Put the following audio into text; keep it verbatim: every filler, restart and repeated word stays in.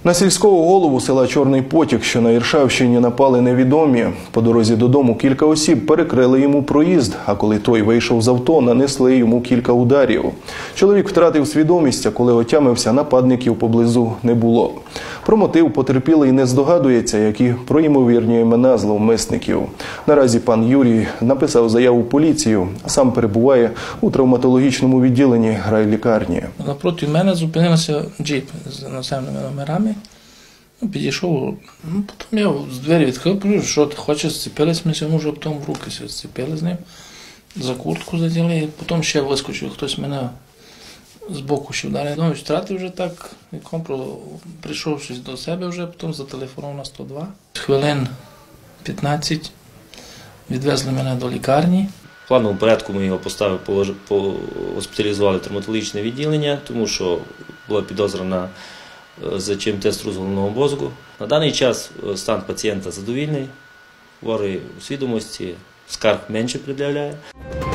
На сільського голову села Чорний Потік, що на Іршавщині, напали невідомі. По дорозі додому кілька осіб перекрили йому проїзд, а коли той вийшов з авто, нанесли йому кілька ударів. Чоловік втратив свідомість, а коли отямився, нападників поблизу не було. Про мотив потерпілий не здогадується, як і про ймовірні імена зловмисників. Наразі пан Юрій написав заяву в поліцію, а сам перебуває у травматологічному відділенні райлікарні. Напроти мене зупинився джип з наземними номерами. Підійшов, ну, потім я з двері відкрив, що ти хочеш, зцепились, ми сьогодні вже потім в руки зцепили з ним, за куртку заділи, і потім ще вискочив, хтось мене з боку ще вдарив. Ну, втратив вже так, прийшовшись до себе вже, потім зателефонував на сто два. Хвилин п'ятнадцять відвезли мене до лікарні. В плановому порядку ми його поставили, госпіталізували в травматологічне відділення, тому що була підозра на за ЧМТ струс головного мозку. На даний час стан пацієнта задовільний, хворий у свідомості, скарг менше пред'являє.